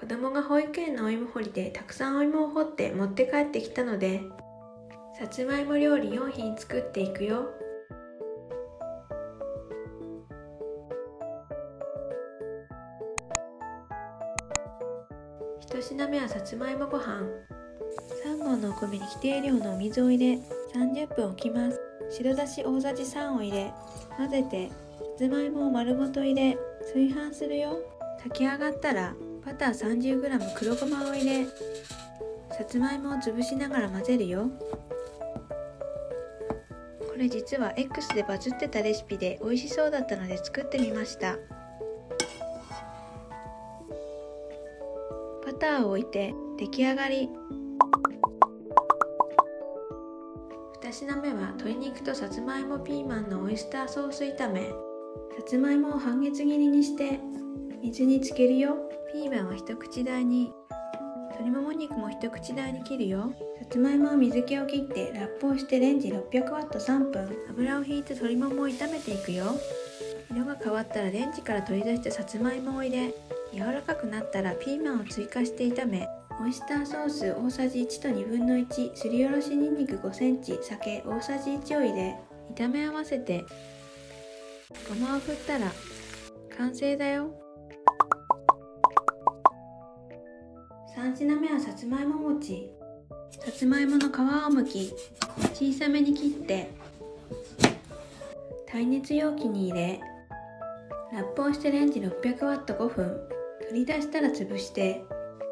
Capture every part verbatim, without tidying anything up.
子供が保育園のお芋掘りでたくさんお芋を掘って持って帰ってきたので、さつまいも料理よん品作っていくよ。ひと品目はさつまいもご飯。さん合のお米に規定量のお水を入れさんじゅっぷん置きます。白だし大さじさんを入れ混ぜて、さつまいもを丸ごと入れ炊飯するよ。炊き上がったらバター さんじゅうグラム 黒ごまを入れ、さつまいもを潰しながら混ぜるよ。これ実は X でバズってたレシピで美味しそうだったので作ってみました。バターを置いて出来上がり。に品目は鶏肉とさつまいもピーマンのオイスターソース炒め。さつまいもを半月切りにして水につけるよ。ピーマンは一口大に、鶏もも肉も一口大に切るよ。さつまいもは水気を切ってラップをしてレンジろっぴゃくワットさんぷん、油をひいて鶏ももを炒めていくよ。色が変わったらレンジから取り出してさつまいもを入れ、柔らかくなったらピーマンを追加して炒め、オイスターソース大さじいちとにぶんのいち、すりおろしにんにくごセンチ、酒大さじいちを入れ炒め合わせて、ごまを振ったら完成だよ。さん品目はさつまいも餅。さつまいもの皮を剥き小さめに切って耐熱容器に入れ、ラップをしてレンジろっぴゃくワットごふん、取り出したら潰して、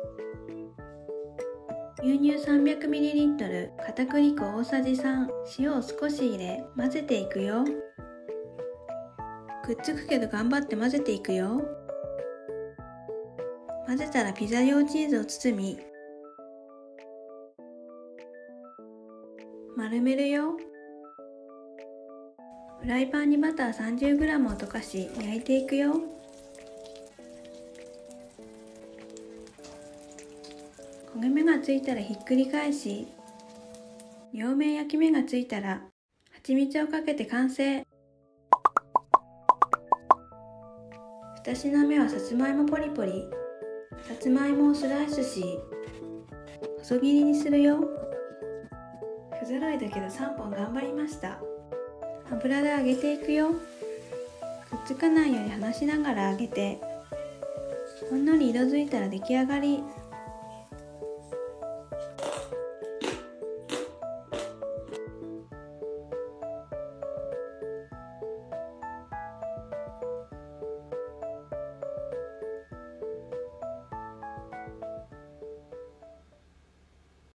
牛乳 さんびゃくミリリットル、片栗粉大さじさん、塩を少し入れ混ぜていくよ。くっつくけど頑張って混ぜていくよ。混ぜたらピザ用チーズを包み丸めるよ。フライパンにバター さんじゅうグラム を溶かし焼いていくよ。焦げ目がついたらひっくり返し、両面焼き目がついたら蜂蜜をかけて完成。に品目はさつまいもポリポリ。さつまいもをスライスし細切りにするよ。不揃いだけどさんぽん頑張りました。油で揚げていくよ。くっつかないように離しながら揚げて、ほんのり色づいたら出来上がり。